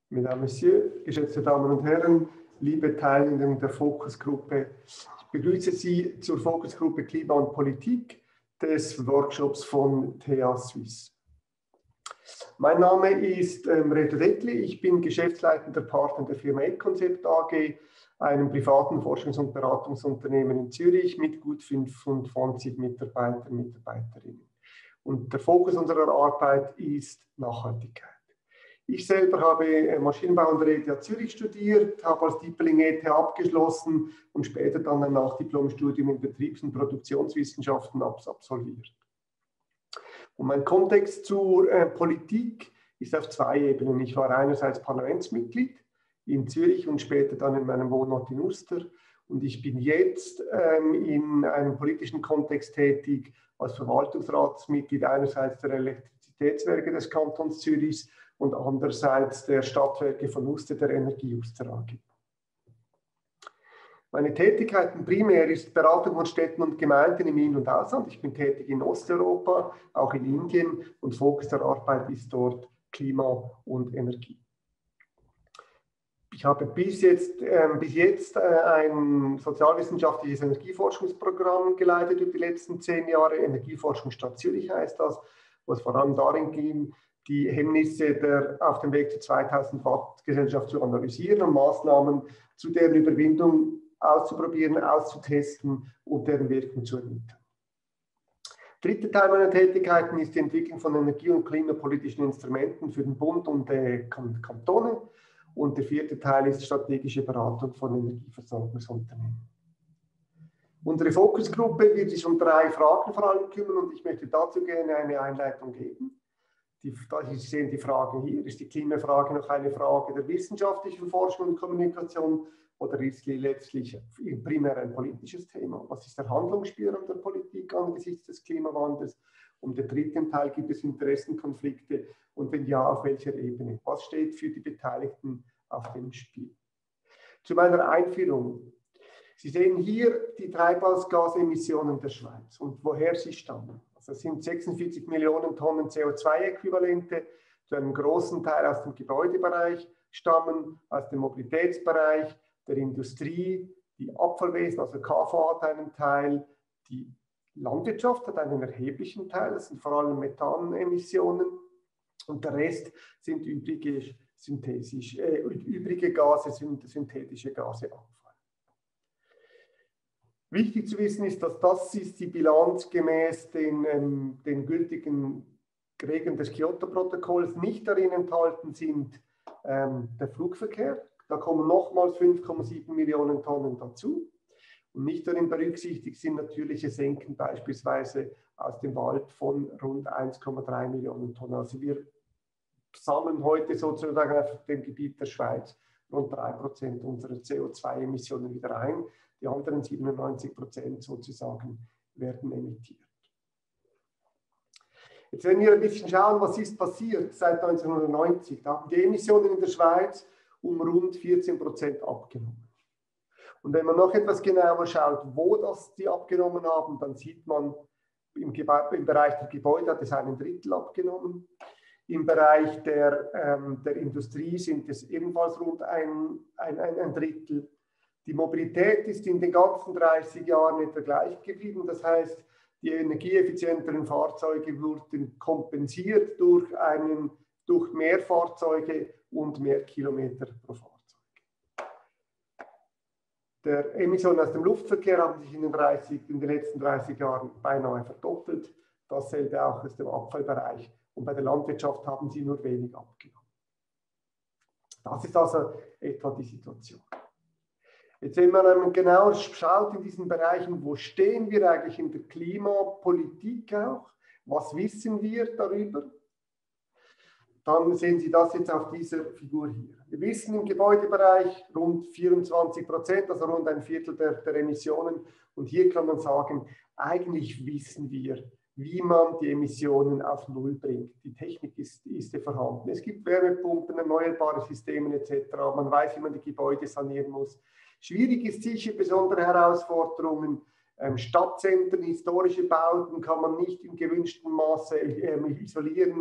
Mesdames, Messieurs, geschätzte Damen und Herren, liebe Teilnehmer der Fokusgruppe, ich begrüße Sie zur Fokusgruppe Klima und Politik des Workshops von TA Suisse. Mein Name ist Reto Dettli, ich bin geschäftsleitender Partner der Firma E-Concept AG, einem privaten Forschungs- und Beratungsunternehmen in Zürich mit gut 25 Mitarbeitern und Mitarbeiterinnen. Und der Fokus unserer Arbeit ist Nachhaltigkeit. Ich selber habe Maschinenbau an der ETH Zürich studiert, habe als Dippeling ETH abgeschlossen und später dann ein Nachdiplomstudium in Betriebs- und Produktionswissenschaften absolviert. Und mein Kontext zur Politik ist auf zwei Ebenen. Ich war einerseits Parlamentsmitglied in Zürich und später dann in meinem Wohnort in Uster. Und ich bin jetzt in einem politischen Kontext tätig als Verwaltungsratsmitglied einerseits der Elektrizitätswerke des Kantons Zürichs und andererseits der Stadtwerke von Uster, der Energie Uster AG. Meine Tätigkeiten primär ist Beratung von Städten und Gemeinden im In- und Ausland. Ich bin tätig in Osteuropa, auch in Indien und Fokus der Arbeit ist dort Klima und Energie. Ich habe bis jetzt ein sozialwissenschaftliches Energieforschungsprogramm geleitet über die letzten 10 Jahre. Energieforschung Stadt Zürich heißt das, was vor allem darin ging, die Hemmnisse auf dem Weg zur 2000 Watt Gesellschaft zu analysieren und Maßnahmen zu deren Überwindung auszuprobieren, auszutesten und deren Wirkung zu ermitteln. Dritter Teil meiner Tätigkeiten ist die Entwicklung von energie- und klimapolitischen Instrumenten für den Bund und Kantone. Und der vierte Teil ist strategische Beratung von Energieversorgungsunternehmen. Unsere Fokusgruppe wird sich um 3 Fragen vor allem kümmern und ich möchte dazu gerne eine Einleitung geben. Sie sehen die Frage hier. Ist die Klimafrage noch eine Frage der wissenschaftlichen Forschung und Kommunikation oder ist sie letztlich primär ein politisches Thema? Was ist der Handlungsspielraum der Politik angesichts des Klimawandels? Und im dritten Teil gibt es Interessenkonflikte und wenn ja, auf welcher Ebene? Was steht für die Beteiligten auf dem Spiel? Zu meiner Einführung. Sie sehen hier die Treibhausgasemissionen der Schweiz und woher sie stammen. Das sind 46 Millionen Tonnen CO2-Äquivalente, zu einem großen Teil aus dem Gebäudebereich stammen, aus dem Mobilitätsbereich, der Industrie, die Abfallwesen, also KV hat einen Teil, die Landwirtschaft hat einen erheblichen Teil, das sind vor allem Methanemissionen und der Rest sind übrige Gase, synthetische Gase. Wichtig zu wissen ist, dass das ist die Bilanz gemäß den gültigen Regeln des Kyoto-Protokolls. Nicht darin enthalten sind der Flugverkehr. Da kommen nochmals 5,7 Millionen Tonnen dazu. Und nicht darin berücksichtigt sind natürliche Senken beispielsweise aus dem Wald von rund 1,3 Millionen Tonnen. Also wir sammeln heute sozusagen auf dem Gebiet der Schweiz rund 3% unserer CO2-Emissionen wieder ein. Die anderen 97% sozusagen werden emittiert. Jetzt werden wir ein bisschen schauen, was ist passiert seit 1990. Da haben die Emissionen in der Schweiz um rund 14% abgenommen. Und wenn man noch etwas genauer schaut, wo die abgenommen haben, dann sieht man, im Bereich der Gebäude hat es 1/3 abgenommen. Im Bereich der Industrie sind es ebenfalls rund ein Drittel. Die Mobilität ist in den ganzen 30 Jahren etwa gleich geblieben. Das heißt, die energieeffizienteren Fahrzeuge wurden kompensiert durch mehr Fahrzeuge und mehr Kilometer pro Fahrzeug. Die Emissionen aus dem Luftverkehr haben sich in den letzten 30 Jahren beinahe verdoppelt. Dasselbe auch aus dem Abfallbereich. Und bei der Landwirtschaft haben sie nur wenig abgenommen. Das ist also etwa die Situation. Jetzt, wenn man genauer schaut in diesen Bereichen, wo stehen wir eigentlich in der Klimapolitik auch, was wissen wir darüber, dann sehen Sie das jetzt auf dieser Figur hier. Wir wissen im Gebäudebereich rund 24%, also rund ein Viertel der Emissionen. Und hier kann man sagen, eigentlich wissen wir, wie man die Emissionen auf Null bringt. Die Technik ist ja vorhanden. Es gibt Wärmepumpen, erneuerbare Systeme etc. Man weiß, wie man die Gebäude sanieren muss. Schwierig ist sicher besondere Herausforderungen. Stadtzentren, historische Bauten kann man nicht im gewünschten Maße isolieren.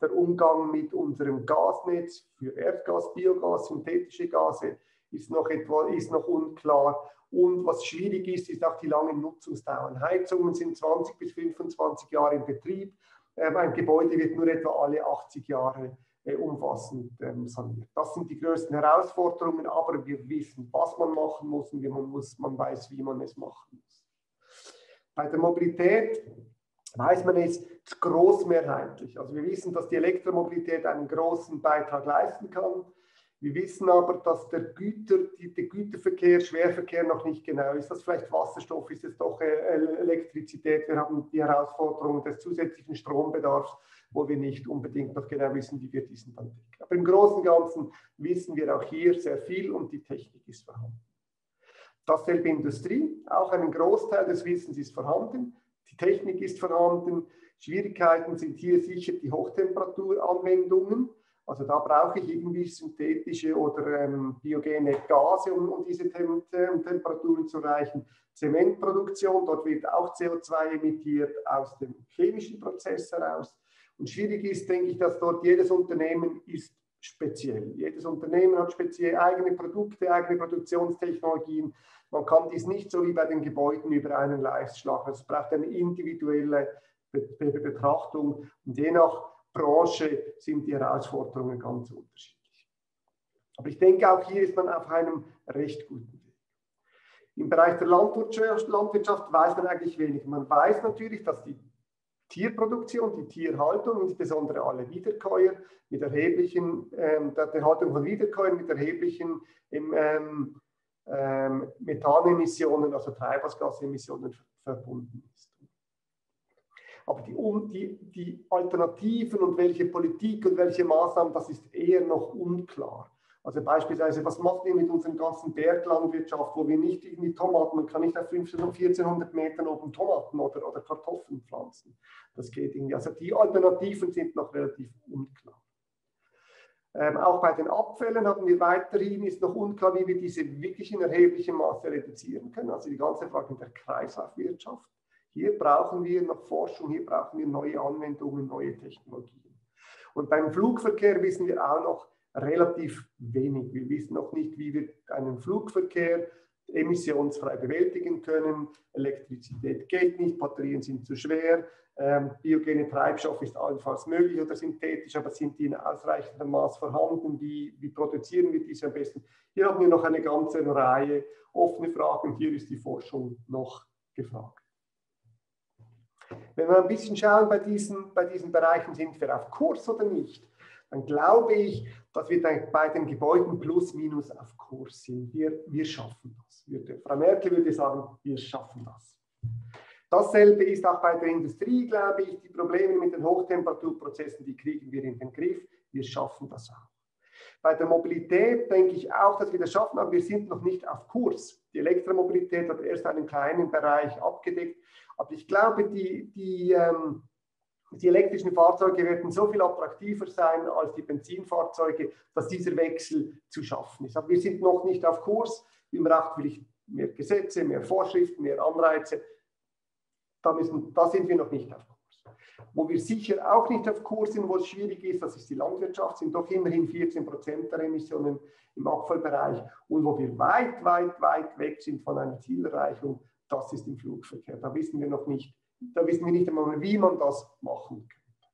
Der Umgang mit unserem Gasnetz für Erdgas, Biogas, synthetische Gase ist noch unklar. Und was schwierig ist, ist auch die langen Nutzungsdauern. Heizungen sind 20 bis 25 Jahre in Betrieb. Ein Gebäude wird nur etwa alle 80 Jahre umfassend saniert. Das sind die größten Herausforderungen, aber wir wissen, was man machen muss und man weiß, wie man es machen muss. Bei der Mobilität weiß man es großmehrheitlich. Also wir wissen, dass die Elektromobilität einen großen Beitrag leisten kann. Wir wissen aber, dass der Güterverkehr, Schwerverkehr noch nicht genau ist. Das vielleicht Wasserstoff, ist es doch Elektrizität. Wir haben die Herausforderung des zusätzlichen Strombedarfs, wo wir nicht unbedingt noch genau wissen, wie wir diesen dann decken. Aber im Großen und Ganzen wissen wir auch hier sehr viel und die Technik ist vorhanden. Dasselbe Industrie, auch ein Großteil des Wissens ist vorhanden. Die Technik ist vorhanden. Schwierigkeiten sind hier sicher die Hochtemperaturanwendungen. Also da brauche ich irgendwie synthetische oder biogene Gase, um diese Temperaturen zu erreichen. Zementproduktion, dort wird auch CO2 emittiert aus dem chemischen Prozess heraus. Und schwierig ist, denke ich, dass dort jedes Unternehmen ist speziell. Jedes Unternehmen hat speziell eigene Produkte, eigene Produktionstechnologien. Man kann dies nicht so wie bei den Gebäuden über einen Leist schlagen. Es braucht eine individuelle Betrachtung und je nach Branche sind die Herausforderungen ganz unterschiedlich. Aber ich denke, auch hier ist man auf einem recht guten Weg. Im Bereich der Landwirtschaft weiß man eigentlich wenig. Man weiß natürlich, dass die Tierproduktion, die Tierhaltung, insbesondere alle Wiederkäuer, mit erheblichen, der Haltung von Wiederkäuern mit erheblichen Methanemissionen, also Treibhausgasemissionen verbunden ist. Aber die Alternativen und welche Politik und welche Maßnahmen, das ist eher noch unklar. Also beispielsweise, was macht ihr mit unserer ganzen Berglandwirtschaft, wo wir nicht irgendwie Tomaten, man kann nicht auf 1400 Metern oben Tomaten oder Kartoffeln pflanzen. Das geht irgendwie. Also die Alternativen sind noch relativ unklar. Auch bei den Abfällen haben wir weiterhin, ist noch unklar, wie wir diese wirklich in erheblichem Maße reduzieren können. Also die ganze Frage der Kreislaufwirtschaft. Hier brauchen wir noch Forschung, hier brauchen wir neue Anwendungen, neue Technologien. Und beim Flugverkehr wissen wir auch noch relativ wenig. Wir wissen noch nicht, wie wir einen Flugverkehr emissionsfrei bewältigen können. Elektrizität geht nicht, Batterien sind zu schwer, biogene Treibstoff ist allenfalls möglich oder synthetisch, aber sind die in ausreichendem Maß vorhanden? Wie produzieren wir diese am besten? Hier haben wir noch eine ganze Reihe offene Fragen. Hier ist die Forschung noch gefragt. Wenn wir ein bisschen schauen, bei diesen Bereichen, sind wir auf Kurs oder nicht, dann glaube ich, dass wir bei den Gebäuden plus minus auf Kurs sind. Wir schaffen das. Frau Merkel würde sagen, wir schaffen das. Dasselbe ist auch bei der Industrie, glaube ich. Die Probleme mit den Hochtemperaturprozessen, die kriegen wir in den Griff. Wir schaffen das auch. Bei der Mobilität denke ich auch, dass wir das schaffen, aber wir sind noch nicht auf Kurs. Die Elektromobilität hat erst einen kleinen Bereich abgedeckt. Aber ich glaube, die elektrischen Fahrzeuge werden so viel attraktiver sein als die Benzinfahrzeuge, dass dieser Wechsel zu schaffen ist. Aber wir sind noch nicht auf Kurs. Wir brauchen vielleicht mehr Gesetze, mehr Vorschriften, mehr Anreize. Da sind wir noch nicht auf Kurs. Wo wir sicher auch nicht auf Kurs sind, wo es schwierig ist, das ist die Landwirtschaft, sind doch immerhin 14% der Emissionen im Abfallbereich. Und wo wir weit, weit, weit weg sind von einer Zielerreichung, das ist im Flugverkehr. Da wissen wir nicht einmal, wie man das machen könnte.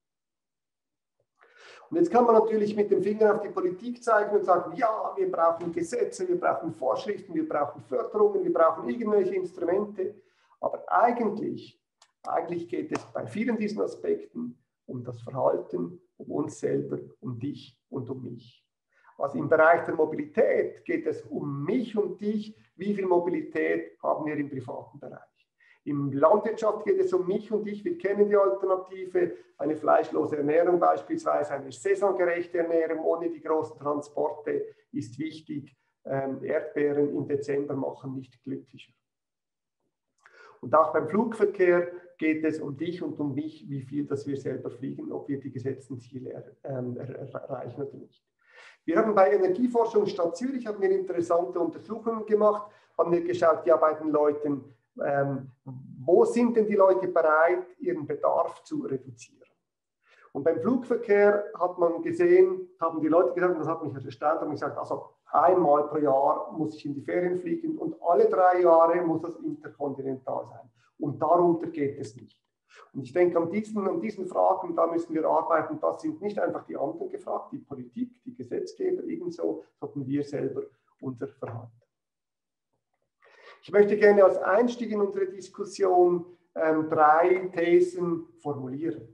Und jetzt kann man natürlich mit dem Finger auf die Politik zeigen und sagen, ja, wir brauchen Gesetze, wir brauchen Vorschriften, wir brauchen Förderungen, wir brauchen irgendwelche Instrumente. Aber eigentlich geht es bei vielen diesen Aspekten um das Verhalten, um uns selber, um dich und um mich. Also im Bereich der Mobilität geht es um mich und dich. Wie viel Mobilität haben wir im privaten Bereich? Im Landwirtschaft geht es um mich und dich. Wir kennen die Alternative, eine fleischlose Ernährung beispielsweise, eine saisongerechte Ernährung ohne die großen Transporte ist wichtig. Erdbeeren im Dezember machen nicht glücklicher. Und auch beim Flugverkehr geht es um dich und um mich, wie viel dass wir selber fliegen, ob wir die gesetzten Ziele erreichen oder nicht. Wir haben bei Energieforschung Stadt Zürich haben wir interessante Untersuchungen gemacht, haben wir geschaut, ja, bei den Leuten, wo sind denn die Leute bereit, ihren Bedarf zu reduzieren? Und beim Flugverkehr hat man gesehen, haben die Leute gesagt, und das hat mich erstaunt, haben gesagt, also einmal pro Jahr muss ich in die Ferien fliegen und alle 3 Jahre muss das interkontinental sein. Und darunter geht es nicht. Und ich denke, an diesen Fragen, da müssen wir arbeiten. Das sind nicht einfach die anderen gefragt, die Politik, die Gesetzgeber ebenso, sondern wir selber unser Verhalten. Ich möchte gerne als Einstieg in unsere Diskussion 3 Thesen formulieren.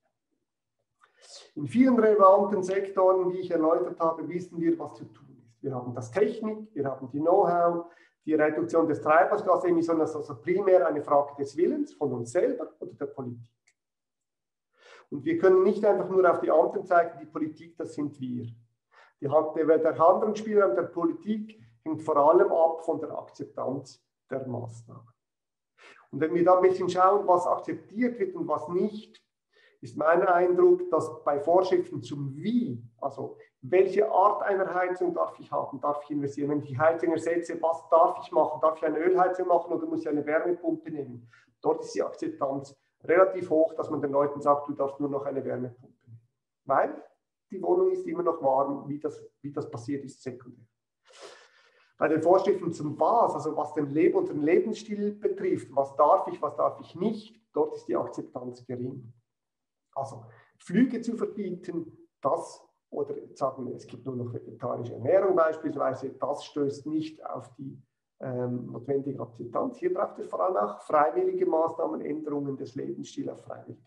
In vielen relevanten Sektoren, wie ich erläutert habe, wissen wir, was zu tun ist. Wir haben das Technik, wir haben die Know-how, die Reduktion des Treibhausgasemissionen ist also primär eine Frage des Willens von uns selber oder der Politik. Und wir können nicht einfach nur auf die anderen zeigen, die Politik, das sind wir. Der Handlungsspielraum der Politik hängt vor allem ab von der Akzeptanz der Maßnahmen. Und wenn wir da ein bisschen schauen, was akzeptiert wird und was nicht, ist mein Eindruck, dass bei Vorschriften zum Wie, also welche Art einer Heizung darf ich haben, darf ich investieren, wenn ich die Heizung ersetze, was darf ich machen, darf ich eine Ölheizung machen oder muss ich eine Wärmepumpe nehmen? Dort ist die Akzeptanz relativ hoch, dass man den Leuten sagt, du darfst nur noch eine Wärmepumpe nehmen. Weil die Wohnung ist immer noch warm, wie das passiert ist, sekundär. Bei den Vorschriften zum Was, also was unseren Lebensstil betrifft, was darf ich nicht, dort ist die Akzeptanz gering. Also Flüge zu verbieten, oder sagen wir, es gibt nur noch vegetarische Ernährung beispielsweise, das stößt nicht auf die notwendige Akzeptanz. Hier braucht es vor allem auch freiwillige Maßnahmen, Änderungen des Lebensstils auf freiwillige.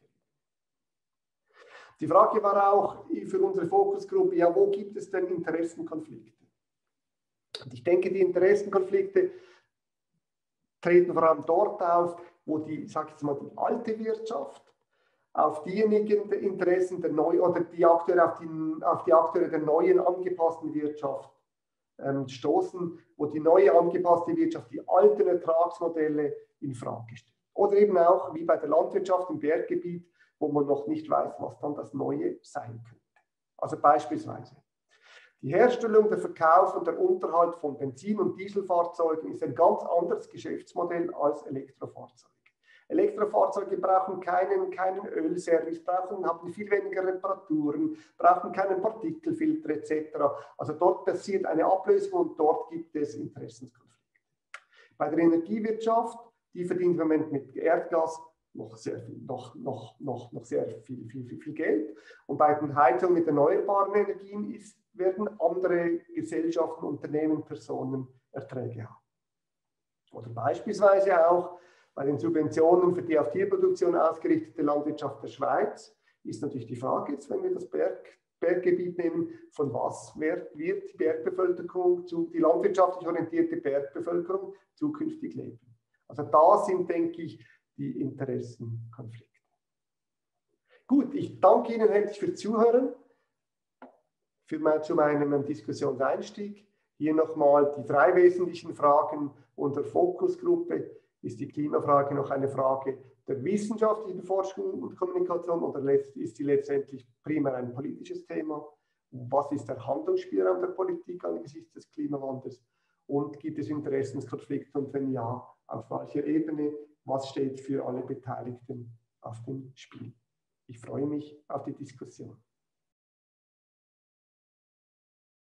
Die Frage war auch für unsere Fokusgruppe, ja, wo gibt es denn Interessenkonflikte? Und ich denke, die Interessenkonflikte treten vor allem dort auf, wo die alte Wirtschaft auf diejenigen Interessen der neuen oder die Akteure auf die Akteure der neuen angepassten Wirtschaft stoßen, wo die neue angepasste Wirtschaft die alten Ertragsmodelle in Frage stellt. Oder eben auch wie bei der Landwirtschaft im Berggebiet, wo man noch nicht weiß, was dann das Neue sein könnte. Also beispielsweise die Herstellung, der Verkauf und der Unterhalt von Benzin- und Dieselfahrzeugen ist ein ganz anderes Geschäftsmodell als Elektrofahrzeuge. Elektrofahrzeuge brauchen keinen Ölservice, haben viel weniger Reparaturen, brauchen keinen Partikelfilter etc. Also dort passiert eine Ablösung und dort gibt es Interessenskonflikte. Bei der Energiewirtschaft, die verdient im Moment mit Erdgas noch sehr viel Geld. Und bei den Heizungen mit erneuerbaren Energien werden andere Gesellschaften, Unternehmen, Personen Erträge haben. Oder beispielsweise auch bei den Subventionen für die auf Tierproduktion ausgerichtete Landwirtschaft der Schweiz ist natürlich die Frage, jetzt, wenn wir das Berggebiet nehmen, von was wird die Bergbevölkerung, die landwirtschaftlich orientierte Bergbevölkerung zukünftig leben. Also da sind, denke ich, die Interessenkonflikte. Gut, ich danke Ihnen herzlich fürs Zuhören, zu meinem Diskussionseinstieg. Hier nochmal die 3 wesentlichen Fragen unserer Fokusgruppe. Ist die Klimafrage noch eine Frage der wissenschaftlichen Forschung und Kommunikation oder ist sie letztendlich primär ein politisches Thema? Was ist der Handlungsspielraum der Politik angesichts des Klimawandels? Und gibt es Interessenskonflikte und wenn ja, auf welcher Ebene? Was steht für alle Beteiligten auf dem Spiel? Ich freue mich auf die Diskussion.